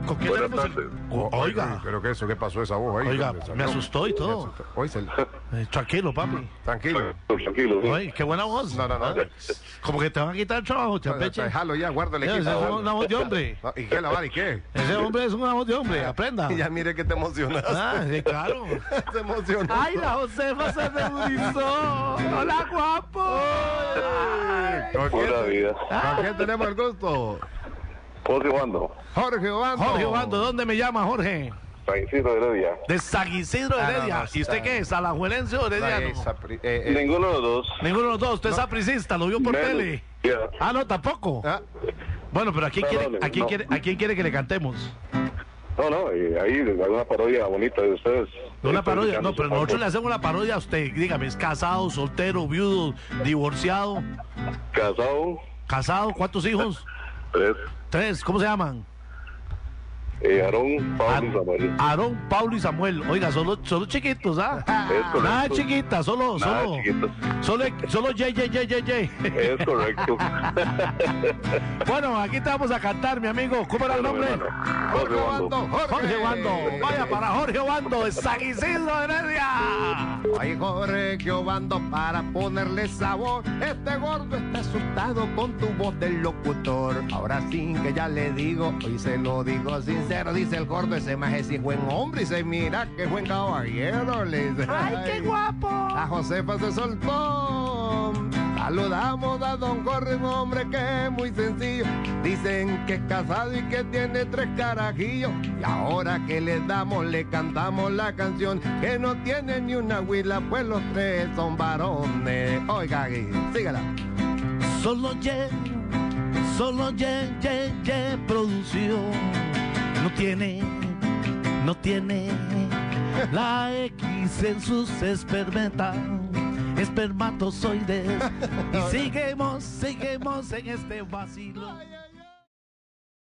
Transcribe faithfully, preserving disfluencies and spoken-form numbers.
¿Con qué Buenas tenemos el- tardes. O- Oiga, ¿Pero qué eso? ¿Qué pasó esa voz ahí? oiga, ¿Dónde me salió? asustó y todo. Oye, se- Eh, tranquilo, papi. tranquilo. Tranquilo. ¿sí? Oye, qué buena voz. No, no, no. Ah, Como que te van a quitar el trabajo, Champeche. Déjalo ya, guárdale. Esa es quita. una voz de hombre. No, ¿y qué la vara y qué? Ese hombre es una voz de hombre, aprenda. Ya mire que te emocionaste. Ah, sí, claro. Te emocionaste. Ay, la Josefa se reburizó. Hola, guapo. ¿Con quién, Pura vida. ¿Con quién tenemos el gusto? José Wando, Jorge Obando. Jorge Obando, ¿dónde me llama, Jorge? San Isidro Heredia. De San Isidro Ah, no, Heredia. no, ¿Y usted está- qué es? ¿Alajuelense o herediano? Esa pri- eh, eh, Ninguno de los dos. Ninguno de los dos. ¿Usted es sapricista? ¿Lo vio por Menos. tele? Ya. Ah, no, tampoco. ah, Bueno, pero ¿a quién, No, quiere, no, a, quién no. quiere, ¿a quién quiere que le cantemos? No, no, y ahí alguna parodia bonita de ustedes. Una Estoy parodia. escuchando No, pero su nosotros campo. le hacemos una parodia a usted. Dígame, ¿es casado, soltero, viudo, divorciado? Casado, ¿Casado? ¿Cuántos hijos? tres. Tres. ¿Cómo se llaman? Eh, Aarón, Pablo y Samuel. Aarón, Pablo y Samuel. Oiga, solo, solo chiquitos, ¿ah? Es correcto. Nada chiquita, solo, Nada solo. chiquitos. Solo, solo J, J, J, J, J. Es correcto. Bueno, aquí te vamos a cantar, mi amigo. ¿Cómo era el Bueno, mi nombre? hermano. Jorge José Wando. Obando. Jorge. Jorge Obando. Vaya para Jorge Obando de San Isidro Heredia. Ay, Jorge Obando, para ponerle sabor. Este gordo está asustado con tu voz del locutor. Ahora sí que ya le digo, hoy se lo digo sincero. Dice el gordo, ese maje sí es buen hombre. Y se mira que buen caballero. Le dice. ¡Ay, qué guapo! La Josefa se soltó. Saludamos a don Jorge, un hombre que es muy sencillo. Dicen que es casado y que tiene tres carajillos. Y ahora que le damos, le cantamos la canción. Que no tiene ni una huila, pues los tres son varones. Oiga, aquí, sígala. Solo Ye, solo Ye, Ye, Ye producción. No tiene, no tiene la X en sus espermeta, espermatozoides. Y seguimos, seguimos en este vacilo. Ay, ay,